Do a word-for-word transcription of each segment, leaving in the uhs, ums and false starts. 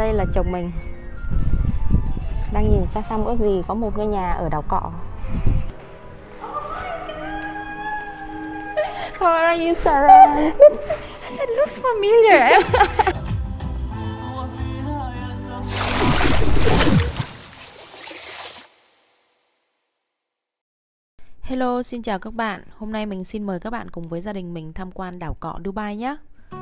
đây là chồng mình đang nhìn xa xăm ước gì có một ngôi nhà ở đảo Cọ. How are you, Sarah? It looks familiar. Hello, xin chào các bạn. Hôm nay mình xin mời các bạn cùng với gia đình mình tham quan đảo Cọ Dubai nhé.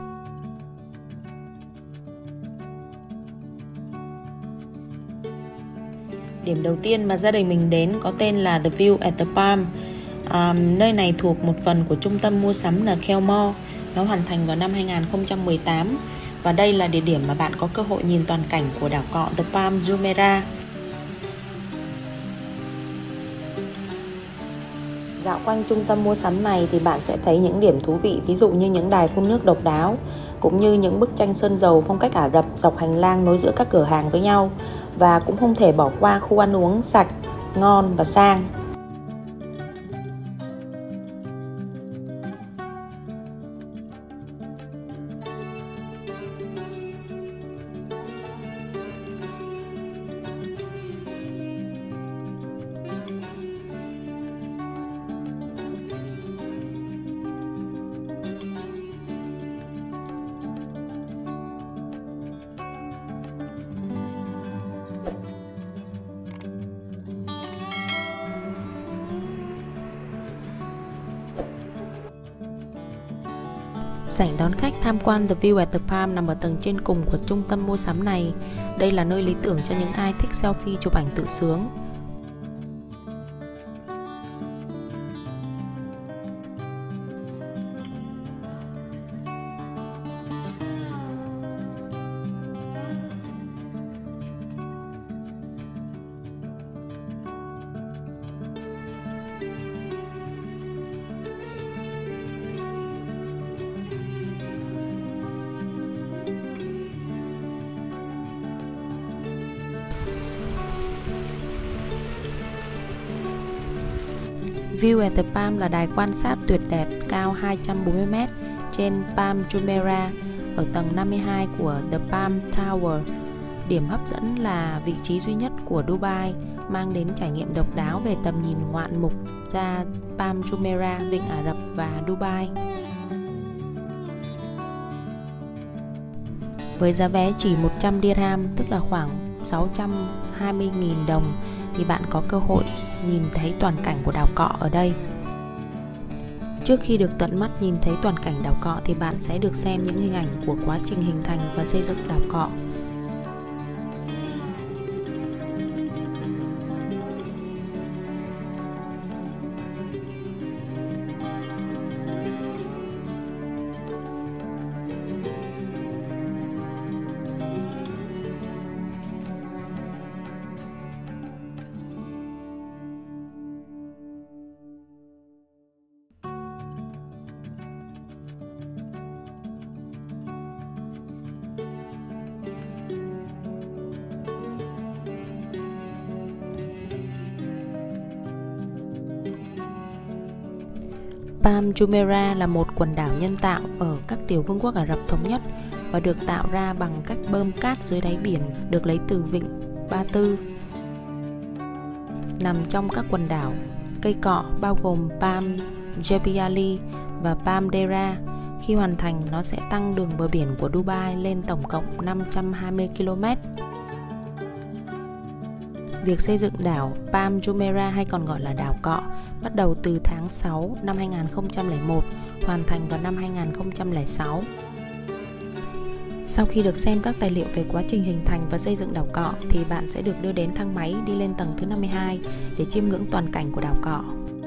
Điểm đầu tiên mà gia đình mình đến có tên là The View at the Palm. À, nơi này thuộc một phần của trung tâm mua sắm Nakheel Mall. Nó hoàn thành vào năm hai nghìn không trăm mười tám. Và đây là địa điểm mà bạn có cơ hội nhìn toàn cảnh của đảo Cọ The Palm Jumeirah. Dạo quanh trung tâm mua sắm này thì bạn sẽ thấy những điểm thú vị, ví dụ như những đài phun nước độc đáo, cũng như những bức tranh sơn dầu phong cách Ả Rập dọc hành lang nối giữa các cửa hàng với nhau. Và cũng không thể bỏ qua khu ăn uống sạch, ngon và sang. Sảnh đón khách tham quan The View at the Palm nằm ở tầng trên cùng của trung tâm mua sắm này. Đây là nơi lý tưởng cho những ai thích selfie chụp ảnh tự sướng. View at the Palm là đài quan sát tuyệt đẹp cao hai trăm bốn mươi mét trên Palm Jumeirah ở tầng năm mươi hai của The Palm Tower. Điểm hấp dẫn là vị trí duy nhất của Dubai mang đến trải nghiệm độc đáo về tầm nhìn ngoạn mục ra Palm Jumeirah, Vịnh Ả Rập và Dubai. Với giá vé chỉ một trăm dirham, tức là khoảng sáu trăm hai mươi nghìn đồng, thì bạn có cơ hội nhìn thấy toàn cảnh của đảo Cọ ở đây. Trước khi được tận mắt nhìn thấy toàn cảnh đảo Cọ thì bạn sẽ được xem những hình ảnh của quá trình hình thành và xây dựng đảo Cọ. Palm Jumeirah là một quần đảo nhân tạo ở các tiểu vương quốc Ả Rập Thống Nhất và được tạo ra bằng cách bơm cát dưới đáy biển được lấy từ vịnh Ba Tư. Nằm trong các quần đảo cây cọ bao gồm Palm Jubail Ali và Palm Deira. Khi hoàn thành, nó sẽ tăng đường bờ biển của Dubai lên tổng cộng năm trăm hai mươi ki lô mét. Việc xây dựng đảo Palm Jumeirah hay còn gọi là đảo Cọ bắt đầu từ tháng sáu năm hai nghìn không trăm lẻ một, hoàn thành vào năm hai nghìn không trăm lẻ sáu. Sau khi được xem các tài liệu về quá trình hình thành và xây dựng đảo Cọ thì bạn sẽ được đưa đến thang máy đi lên tầng thứ năm mươi hai để chiêm ngưỡng toàn cảnh của đảo Cọ.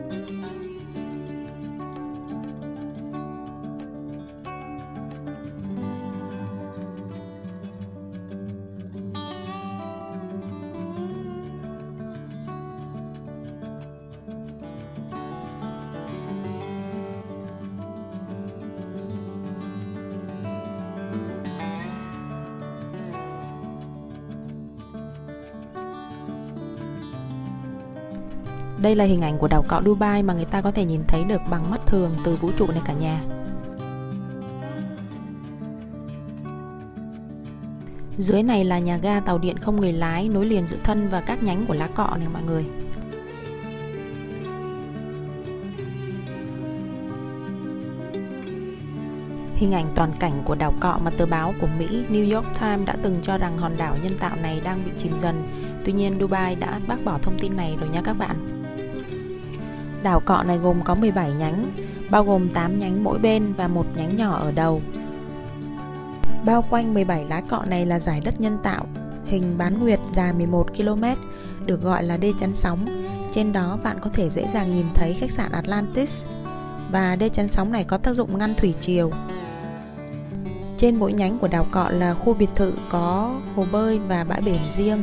Đây là hình ảnh của đảo Cọ Dubai mà người ta có thể nhìn thấy được bằng mắt thường từ vũ trụ này cả nhà. Dưới này là nhà ga tàu điện không người lái nối liền giữa thân và các nhánh của Lá Cọ này mọi người. Hình ảnh toàn cảnh của đảo Cọ mà tờ báo của Mỹ New York Times đã từng cho rằng hòn đảo nhân tạo này đang bị chìm dần. Tuy nhiên Dubai đã bác bỏ thông tin này rồi nha các bạn. Đảo Cọ này gồm có mười bảy nhánh, bao gồm tám nhánh mỗi bên và một nhánh nhỏ ở đầu. Bao quanh mười bảy lá cọ này là dải đất nhân tạo, hình bán nguyệt dài mười một ki lô mét, được gọi là đê chắn sóng. Trên đó bạn có thể dễ dàng nhìn thấy khách sạn Atlantis. Và đê chắn sóng này có tác dụng ngăn thủy triều. Trên mỗi nhánh của đảo Cọ là khu biệt thự có hồ bơi và bãi biển riêng.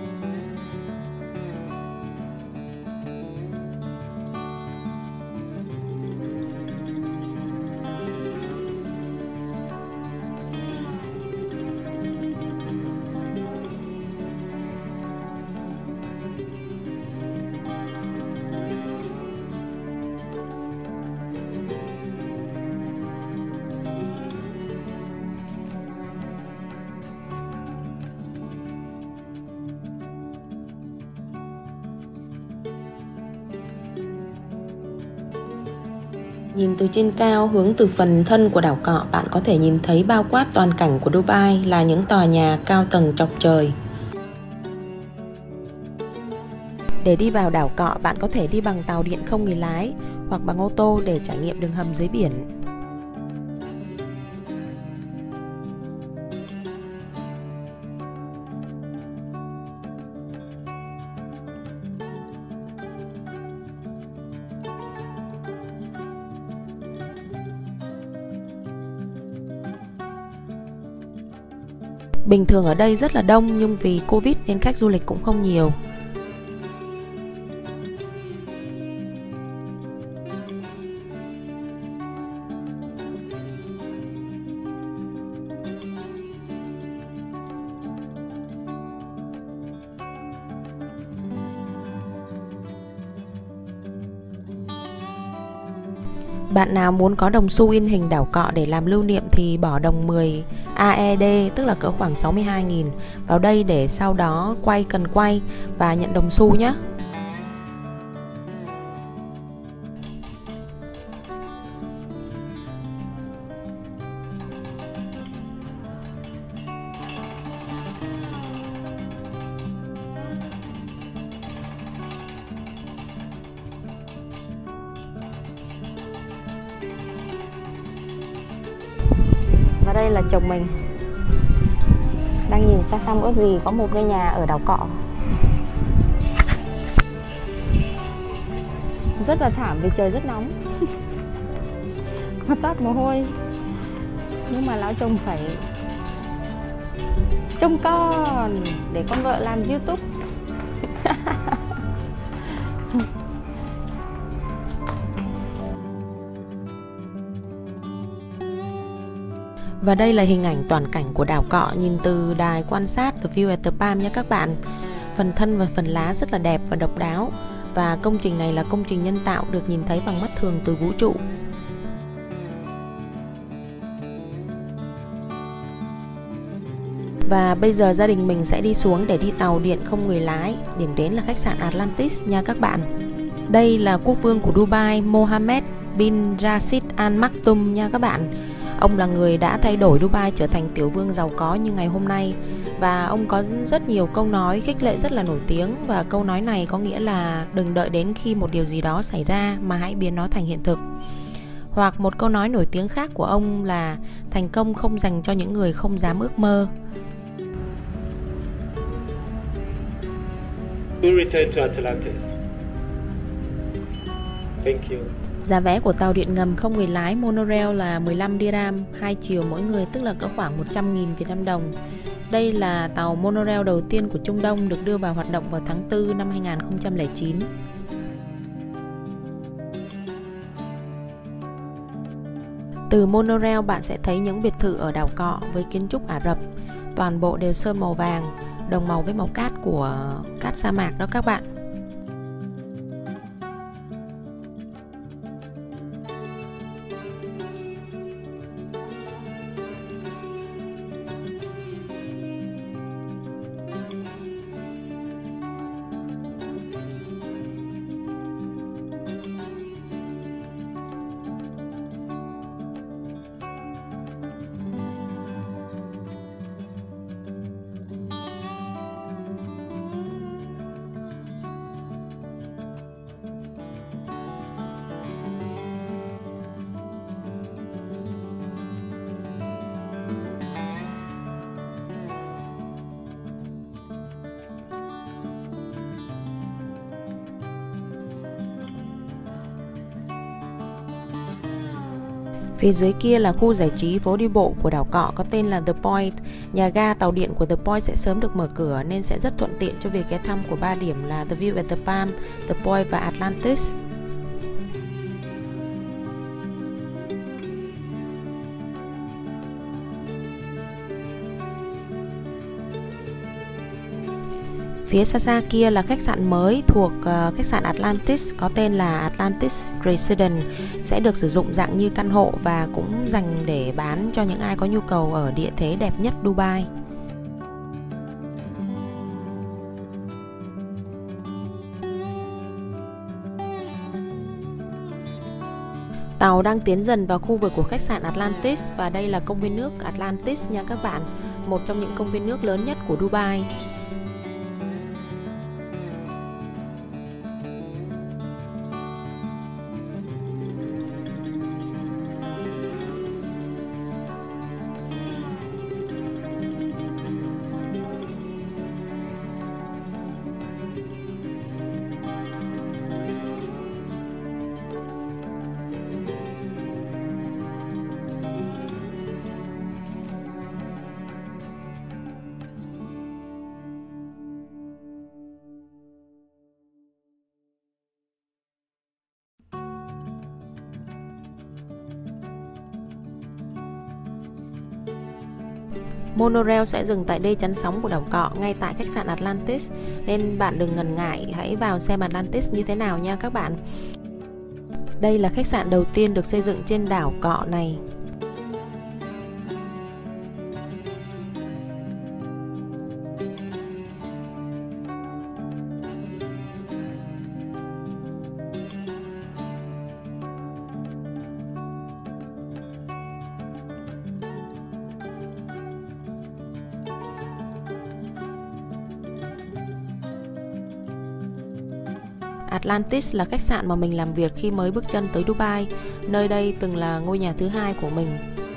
Nhìn từ trên cao hướng từ phần thân của đảo Cọ, bạn có thể nhìn thấy bao quát toàn cảnh của Dubai là những tòa nhà cao tầng chọc trời. Để đi vào đảo Cọ, bạn có thể đi bằng tàu điện không người lái hoặc bằng ô tô để trải nghiệm đường hầm dưới biển. Bình thường ở đây rất là đông nhưng vì Covid nên khách du lịch cũng không nhiều. Bạn nào muốn có đồng xu in hình đảo Cọ để làm lưu niệm thì bỏ đồng mười a e đê, tức là cỡ khoảng sáu mươi hai nghìn vào đây để sau đó quay cần quay và nhận đồng xu nhé. Và đây là chồng mình đang nhìn xa xăm ước gì có một ngôi nhà ở đảo Cọ. Rất là thảm vì trời rất nóng. Nó toát mồ hôi. Nhưng mà lão chồng phải trông con để con vợ làm YouTube. Và đây là hình ảnh toàn cảnh của đảo Cọ nhìn từ đài quan sát The View at the Palm nha các bạn. Phần thân và phần lá rất là đẹp và độc đáo. Và công trình này là công trình nhân tạo được nhìn thấy bằng mắt thường từ vũ trụ. Và bây giờ gia đình mình sẽ đi xuống để đi tàu điện không người lái. Điểm đến là khách sạn Atlantis nha các bạn. Đây là quốc vương của Dubai, Mohammed bin Rashid Al Maktoum nha các bạn. Ông là người đã thay đổi Dubai trở thành tiểu vương giàu có như ngày hôm nay. Và ông có rất nhiều câu nói khích lệ rất là nổi tiếng. Và câu nói này có nghĩa là đừng đợi đến khi một điều gì đó xảy ra mà hãy biến nó thành hiện thực. Hoặc một câu nói nổi tiếng khác của ông là thành công không dành cho những người không dám ước mơ. We'll return to Atlantis. Thank you. Giá vé của tàu điện ngầm không người lái monorail là mười lăm dirham, hai chiều mỗi người, tức là cỡ khoảng một trăm nghìn Việt Nam đồng. Đây là tàu monorail đầu tiên của Trung Đông, được đưa vào hoạt động vào tháng tư năm hai nghìn không trăm lẻ chín. Từ monorail bạn sẽ thấy những biệt thự ở đảo Cọ với kiến trúc Ả Rập. Toàn bộ đều sơn màu vàng, đồng màu với màu cát của cát sa mạc đó các bạn. Phía dưới kia là khu giải trí phố đi bộ của đảo cọ có tên là The Point. Nhà ga tàu điện của The Point sẽ sớm được mở cửa nên sẽ rất thuận tiện cho việc ghé thăm của ba điểm là The View at the Palm, The Point và Atlantis. Phía xa xa kia là khách sạn mới thuộc uh, khách sạn Atlantis có tên là Atlantis Residence, sẽ được sử dụng dạng như căn hộ và cũng dành để bán cho những ai có nhu cầu ở địa thế đẹp nhất Dubai. Tàu đang tiến dần vào khu vực của khách sạn Atlantis và đây là công viên nước Atlantis nha các bạn, một trong những công viên nước lớn nhất của Dubai. Monorail sẽ dừng tại đê chắn sóng của đảo cọ ngay tại khách sạn Atlantis, nên bạn đừng ngần ngại, hãy vào xem Atlantis như thế nào nha các bạn. Đây là khách sạn đầu tiên được xây dựng trên đảo cọ này. Atlantis là khách sạn mà mình làm việc khi mới bước chân tới Dubai. Nơi đây từng là ngôi nhà thứ hai của mình.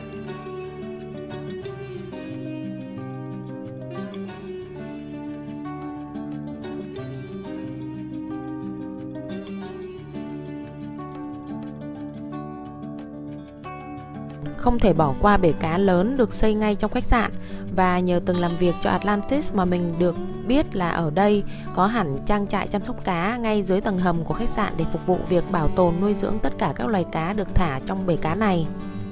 Không thể bỏ qua bể cá lớn được xây ngay trong khách sạn, và nhờ từng làm việc cho Atlantis mà mình được biết là ở đây có hẳn trang trại chăm sóc cá ngay dưới tầng hầm của khách sạn để phục vụ việc bảo tồn nuôi dưỡng tất cả các loài cá được thả trong bể cá này.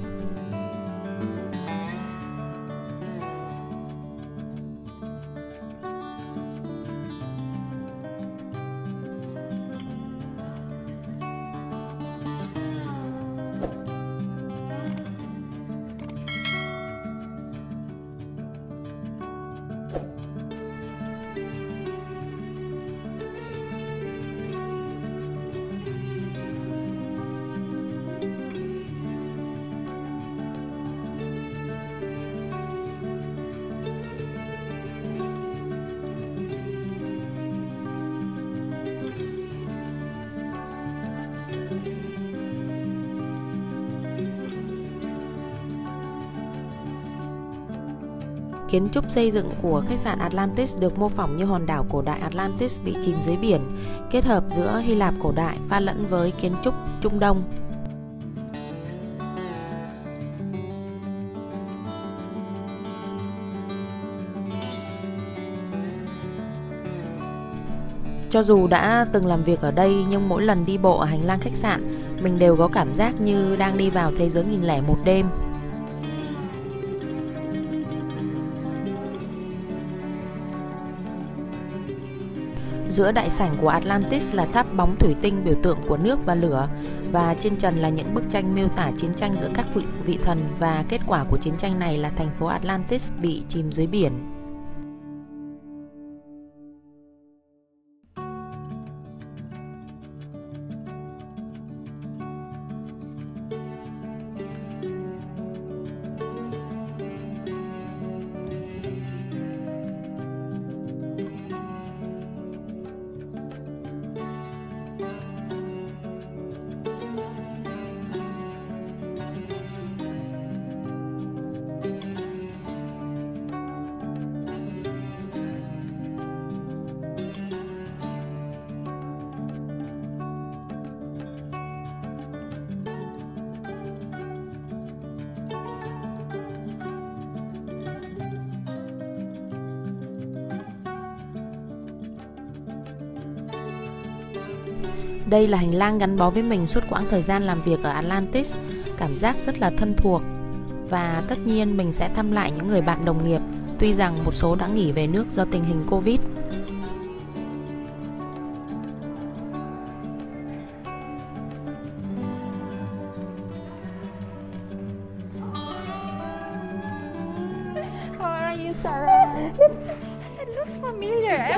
Kiến trúc xây dựng của khách sạn Atlantis được mô phỏng như hòn đảo cổ đại Atlantis bị chìm dưới biển, kết hợp giữa Hy Lạp cổ đại pha lẫn với kiến trúc Trung Đông. Cho dù đã từng làm việc ở đây nhưng mỗi lần đi bộ ở hành lang khách sạn, mình đều có cảm giác như đang đi vào thế giới nghìn lẻ một đêm. Giữa đại sảnh của Atlantis là tháp bóng thủy tinh biểu tượng của nước và lửa, và trên trần là những bức tranh miêu tả chiến tranh giữa các vị, vị thần, và kết quả của chiến tranh này là thành phố Atlantis bị chìm dưới biển. Đây là hành lang gắn bó với mình suốt quãng thời gian làm việc ở Atlantis, cảm giác rất là thân thuộc. Và tất nhiên mình sẽ thăm lại những người bạn đồng nghiệp, tuy rằng một số đã nghỉ về nước do tình hình Covid. How are you, Sarah? It looks familiar.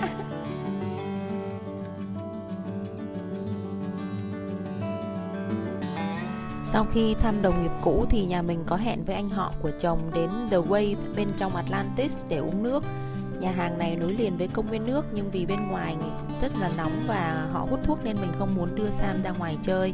Sau khi thăm đồng nghiệp cũ thì nhà mình có hẹn với anh họ của chồng đến The Wave bên trong Atlantis để uống nước. Nhà hàng này nối liền với công viên nước, nhưng vì bên ngoài rất là nóng và họ hút thuốc nên mình không muốn đưa Sam ra ngoài chơi.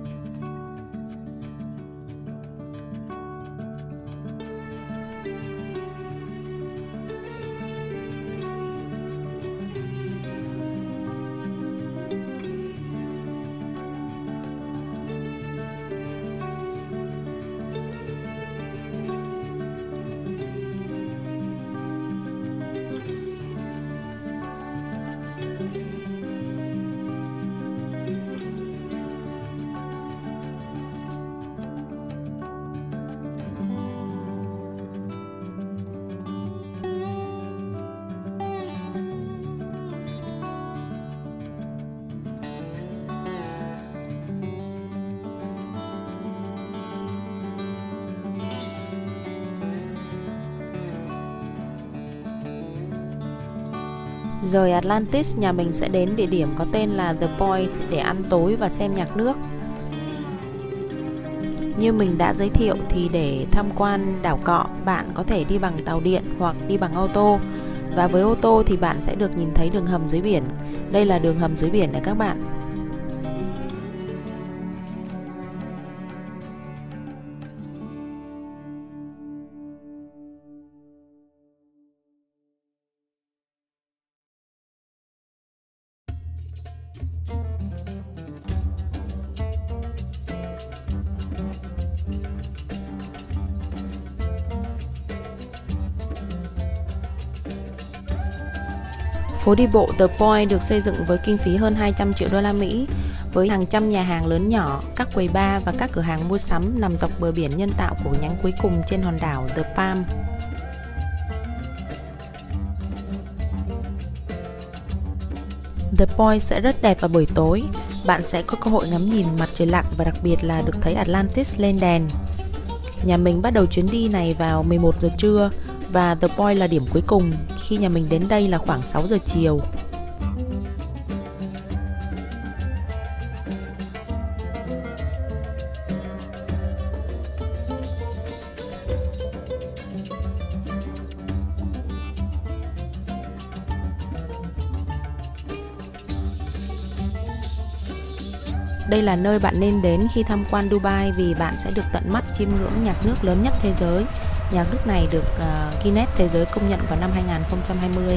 Rời Atlantis, nhà mình sẽ đến địa điểm có tên là The Point để ăn tối và xem nhạc nước. Như mình đã giới thiệu thì để tham quan đảo Cọ, bạn có thể đi bằng tàu điện hoặc đi bằng ô tô. Và với ô tô thì bạn sẽ được nhìn thấy đường hầm dưới biển. Đây là đường hầm dưới biển này các bạn. Phố đi bộ The Point được xây dựng với kinh phí hơn hai trăm triệu đô la Mỹ, với hàng trăm nhà hàng lớn nhỏ, các quầy bar và các cửa hàng mua sắm nằm dọc bờ biển nhân tạo của nhánh cuối cùng trên hòn đảo The Palm. The Point sẽ rất đẹp vào buổi tối. Bạn sẽ có cơ hội ngắm nhìn mặt trời lặn và đặc biệt là được thấy Atlantis lên đèn. Nhà mình bắt đầu chuyến đi này vào mười một giờ trưa và The Point là điểm cuối cùng. Khi nhà mình đến đây là khoảng sáu giờ chiều. Đây là nơi bạn nên đến khi tham quan Dubai vì bạn sẽ được tận mắt chiêm ngưỡng nhạc nước lớn nhất thế giới. Nhạc nước này được uh, Guinness Thế giới công nhận vào năm hai nghìn không trăm hai mươi.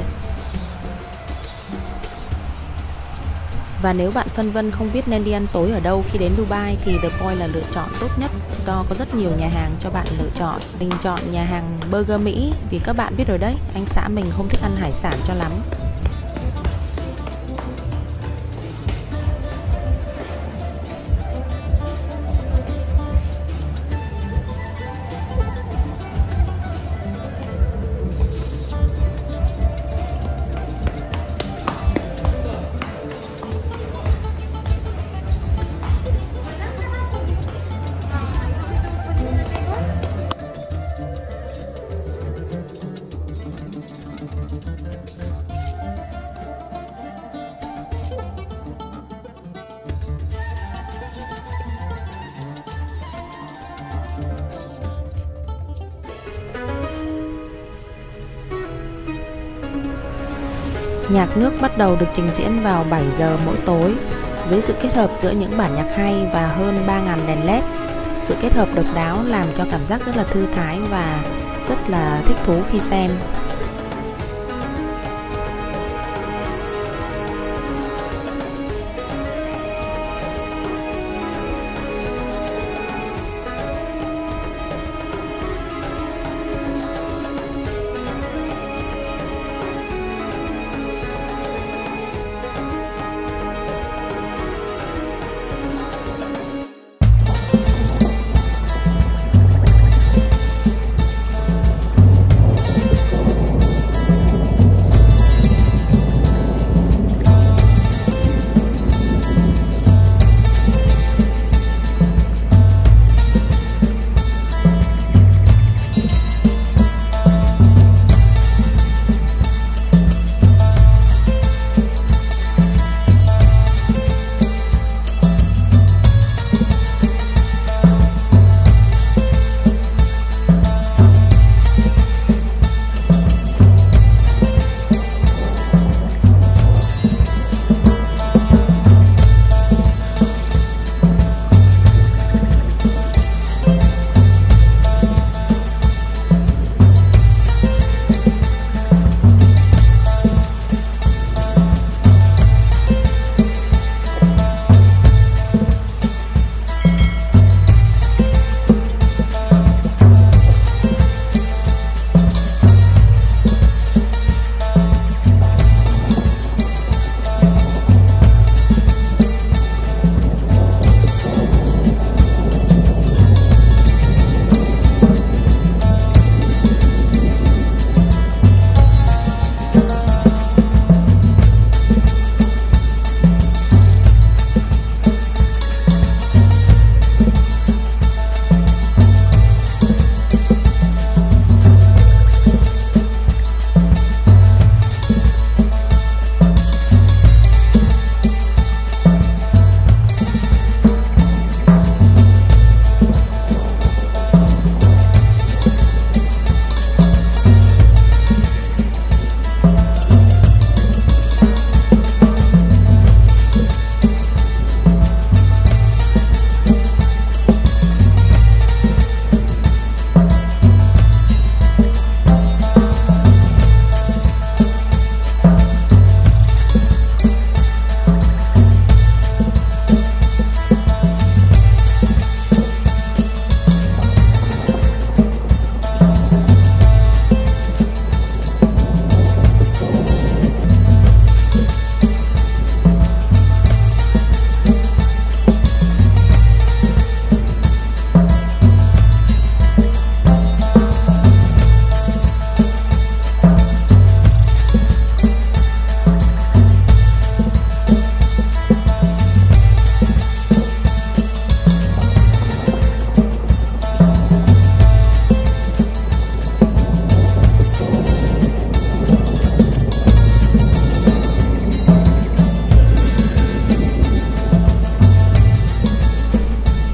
Và nếu bạn phân vân không biết nên đi ăn tối ở đâu khi đến Dubai thì The Point là lựa chọn tốt nhất do có rất nhiều nhà hàng cho bạn lựa chọn. Mình chọn nhà hàng Burger Mỹ vì các bạn biết rồi đấy, anh xã mình không thích ăn hải sản cho lắm. Nhạc nước bắt đầu được trình diễn vào bảy giờ mỗi tối dưới sự kết hợp giữa những bản nhạc hay và hơn ba nghìn đèn led. Sự kết hợp độc đáo làm cho cảm giác rất là thư thái và rất là thích thú khi xem.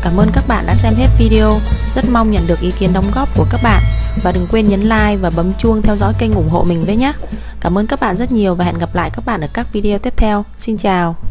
Cảm ơn các bạn đã xem hết video. Rất mong nhận được ý kiến đóng góp của các bạn. Và đừng quên nhấn like và bấm chuông theo dõi kênh ủng hộ mình với nhé. Cảm ơn các bạn rất nhiều và hẹn gặp lại các bạn ở các video tiếp theo. Xin chào.